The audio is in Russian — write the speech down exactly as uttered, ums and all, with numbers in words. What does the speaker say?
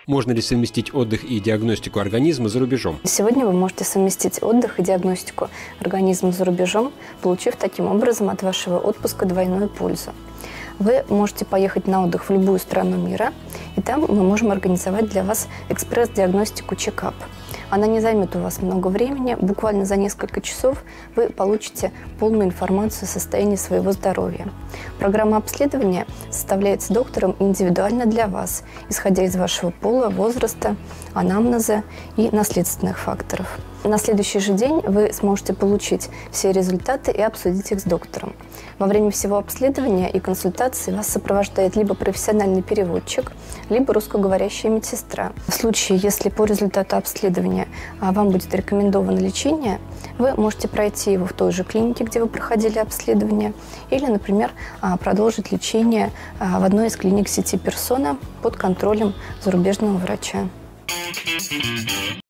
Можно ли совместить отдых и диагностику организма за рубежом? Сегодня вы можете совместить отдых и диагностику организма за рубежом, получив таким образом от вашего отпуска двойную пользу. Вы можете поехать на отдых в любую страну мира, и там мы можем организовать для вас экспресс-диагностику чекап. Она не займет у вас много времени, буквально за несколько часов вы получите полную информацию о состоянии своего здоровья. Программа обследования составляется доктором индивидуально для вас, исходя из вашего пола, возраста, анамнеза и наследственных факторов. На следующий же день вы сможете получить все результаты и обсудить их с доктором. Во время всего обследования и консультации вас сопровождает либо профессиональный переводчик, либо русскоговорящая медсестра. В случае, если по результату обследования вам будет рекомендовано лечение, вы можете пройти его в той же клинике, где вы проходили обследование, или, например, продолжить лечение в одной из клиник сети Persona под контролем зарубежного врача.